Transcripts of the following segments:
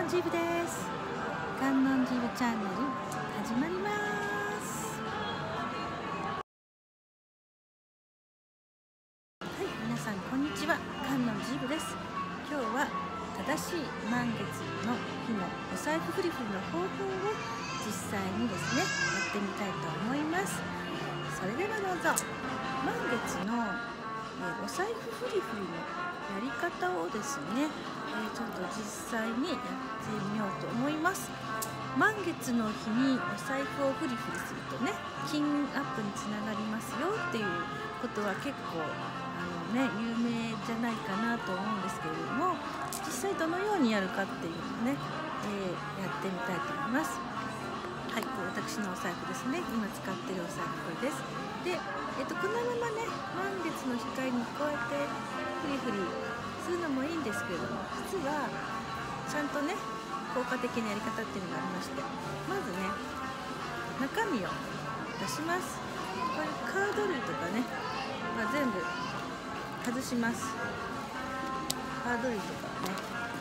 ジブです。観音ジブチャンネル始まります。はい、皆さんこんにちは。観音ジブです。今日は正しい満月の日のお財布フリフリの方法を実際にですね、やってみたいと思います。それではどうぞ。満月のお財布フリフリのやり方をですね、ちょっと実際にやってみようと思います。満月の日にお財布をフリフリするとね、金運アップにつながりますよっていうことは結構有名じゃないかなと思うんですけれども、実際どのようにやるかっていうのをね、やってみたいと思います。はい、これ私のお財布ですね。今使ってるお財布これです。で、このままね、満月の光にこうやってフリフリするのもいいんですけれども、実はちゃんとね、効果的なやり方っていうのがありまして、まずね、中身を出します。こういうカード類とかね、全部外します。カード類とかね、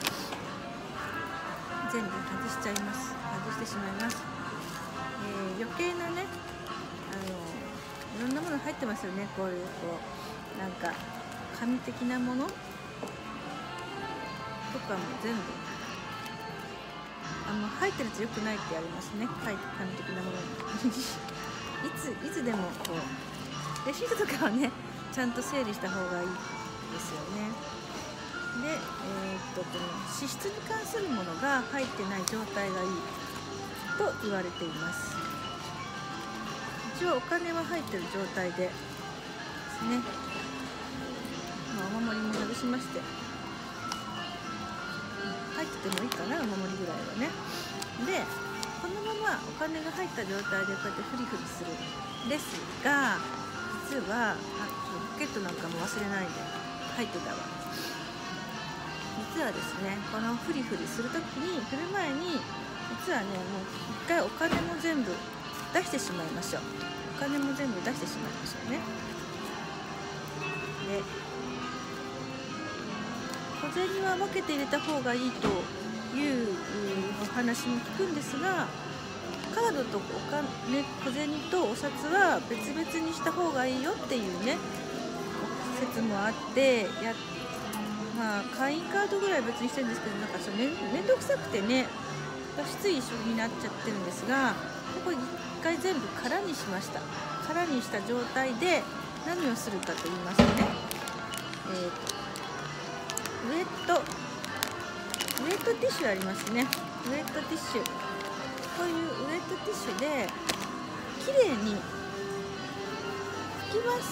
全部外しちゃいます。外してしまいます。余計なね、いろんなもの入ってますよね。こういうなんか紙的なものとかも全部入ってると良くないってありますね。紙的なものにいつでもレシートとかはね、ちゃんと整理した方がいいですよね。で、この支出に関するものが入ってない状態がいいと言われています。一応お金は入ってる状態でですね、お守りも外しまして、入っててもいいかな、お守りぐらいはね。で、このままお金が入った状態でこうやってフリフリするんですが、実はポケットなんかも忘れないで、入ってたわ。実はですね、このフリフリするときに、振る前に実はね、もう一回お金も全部出してしまいましょう。お金も全部出してしまいましょうね。で、小銭は分けて入れた方がいいというお話も聞くんですが、カードと小銭とお札は別々にした方がいいよっていうね、説もあって、会員カードぐらい別にしてるんですけど、なんかめんどくさくてね、つい一緒になっちゃってるんですが、これ一回全部空にしました。空にした状態で何をするかと言いますとね、ウェットティッシュありますね。ウェットティッシュ、こういうウェットティッシュできれいに拭きます。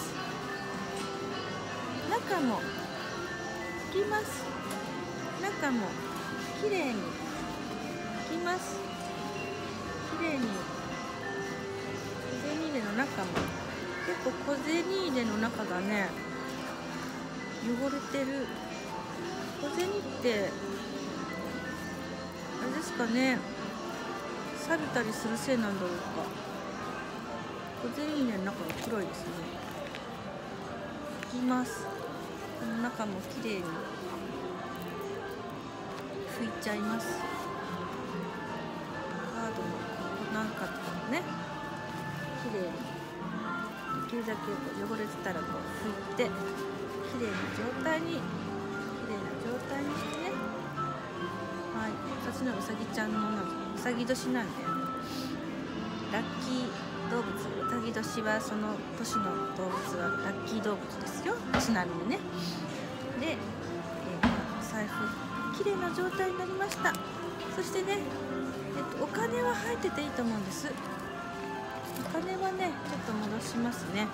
中も拭きます。中もきれいに拭きます。きれいに小銭入れの中も、結構小銭入れの中がね、汚れてる。小銭ってあれですかね、錆びたりするせいなんだろうか。小銭入れの中が黒いですね。拭きます。この中もきれいに拭いちゃいます。カードのなんかとかもね、きれいにできるだけ汚れてたら拭いて、きれいな状態にしてね。はい、私のうさぎちゃんのうさぎ年なんで、ラッキー動物、うさぎ年はその年の動物はラッキー動物ですよ、ちなみにね。で、お財布きれいな状態になりました。そしてね、お金は入ってていいと思うんです。お金はね、ちょっと戻しますね。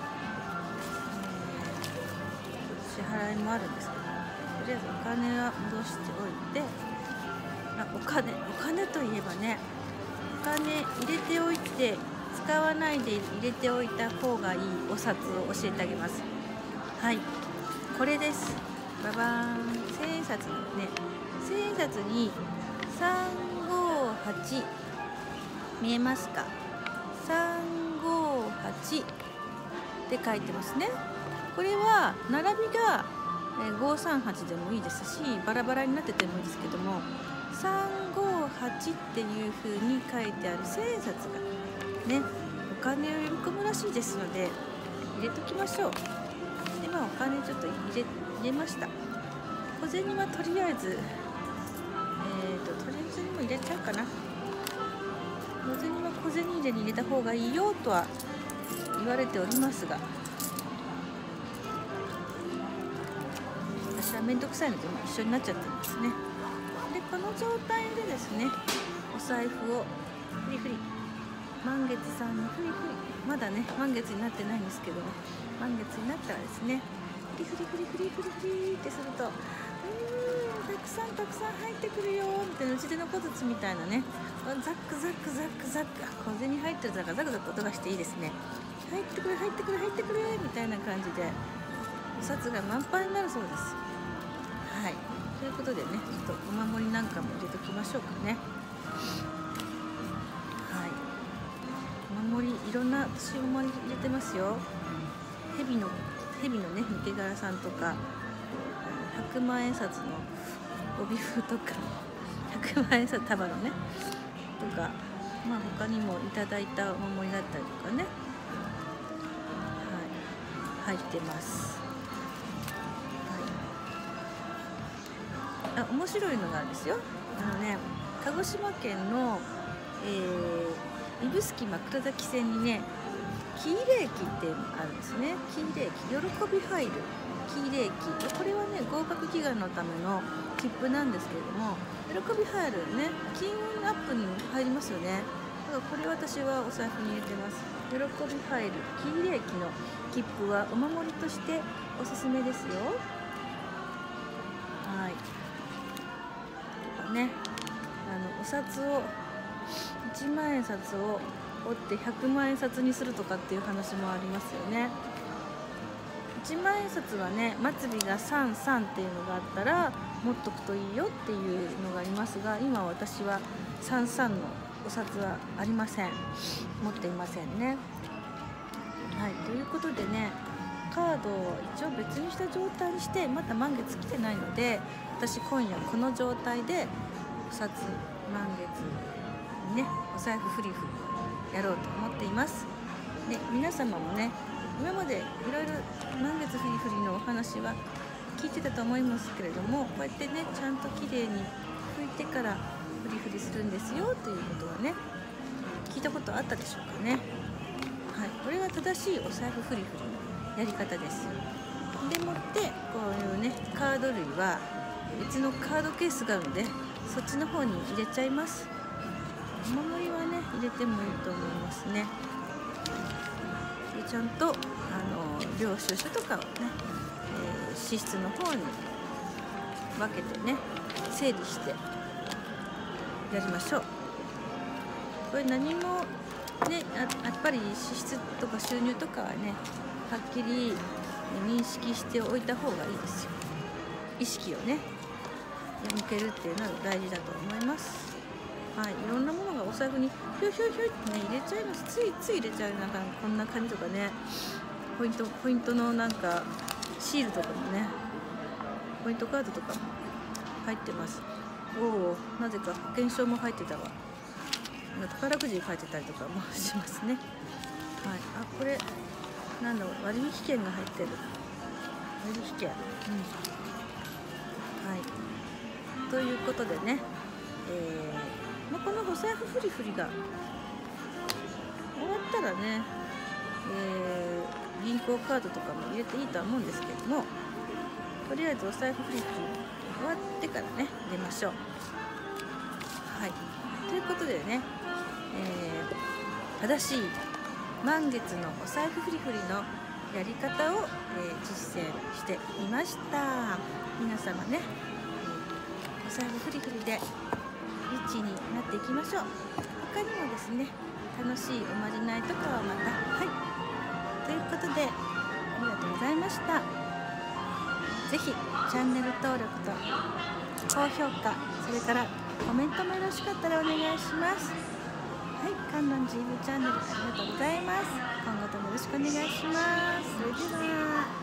支払いもあるんですけど、とりあえずお金は戻しておいて、お金といえばね、お金入れておいて使わないで入れておいた方がいいお札を教えてあげます。はい、これです。ババーン。千円札のね、千円札に358見えますか。358って書いてますね。これは並びが538でもいいですし、バラバラになっててもいいですけども、 358っていう風に書いてある千円札がね、お金を呼び込むらしいですので入れときましょう。でお金ちょっと入れました。小銭はとりあえずとりあえずにも入れちゃうかな。小銭は小銭入れに入れた方がいいよとは言われておりますが、私は面倒くさいので一緒になっちゃってるんですね。でこの状態でですね、お財布をフリフリ、満月さんにフリフリ、まだね満月になってないんですけどね、満月になったらですね、フリフリフリフリフリフリってすると、たくさん入ってくるよみたいな、うちでの小筒みたいなね、ザックザックザックザック、小銭入ってるとザクザク音がしていいですね。入ってくる入ってくる入ってくるみたいな感じでお札が満杯になるそうです。はい、ということでね、ちょっとお守りなんかも入れときましょうかね。はい、お守りいろんな私お守り入れてますよ。蛇のね抜け殻さんとか、100万円札の帯風とか、100万円札束のねとか、他にもいただいたお守りだったりとかね、はい、入ってます。はい、面白いのがあるんですよ。鹿児島県の、指宿枕崎線にね、喜入駅ってあるんですね。喜入駅、喜び入る喜入駅、これはね合格祈願のための切符なんですけれども、喜び入るね、金運アップに入りますよね。だからこれ私はお財布に入れてます。喜び入る喜入駅の切符はお守りとしておすすめですよ。はい、とかね、お札を1万円札を折って100万円札にするとかっていう話もありますよね。1万円札はね、末尾が33っていうのがあったら持っとくといいよっていうのがありますが、今私は33のお札はありません。持っていませんね。はい、ということでね、カードを一応別にした状態にして、まだ満月来てないので、私今夜この状態でお札満月にね、お財布フリフリやろうと思っています。で、皆様もね、今までいろいろ満月フリフリのお話は聞いてたと思いますけれども、こうやってねちゃんときれいに拭いてからフリフリするんですよということはね、聞いたことあったでしょうかね。はい、これが正しいお財布フリフリのやり方です。でもってこういうねカード類は別のカードケースがあるので、そっちの方に入れちゃいます。お守りはね入れてもいいと思いますね。でちゃんと領収書とかをね、支出の方に分けてね整理してやりましょう。これ何もね、やっぱり支出とか収入とかはねはっきり認識しておいた方がいいですよ。意識をね向けるっていうのは大事だと思います。はい、いろんなものがお財布にひょいひょいひょいってね入れちゃいます。ついつい入れちゃう。なんかこんな紙とかね、ポイントのなんかシールとかもね、ポイントカードとかも入ってます。おお、なぜか保険証も入ってたわ。宝くじ書いてたりとかもしますね。はい、あ、これなんだろう、割引券が入ってる。割引券、はい、ということでね、このお財布フリフリが終わったらね、銀行カードとかも入れていいとは思うんですけども、とりあえずお財布フリフリ終わってからね出ましょう。はい、ということでね、正しい満月のお財布フリフリのやり方を、実践してみました。皆様ね、お財布フリフリでリッチになっていきましょう。他にもですね、楽しいおまじないとかはまた、はい、ということでありがとうございました。ぜひチャンネル登録と高評価、それからコメントもよろしかったらお願いします。はい、観音寺イブチャンネルありがとうございます。今後ともよろしくお願いします。それでは。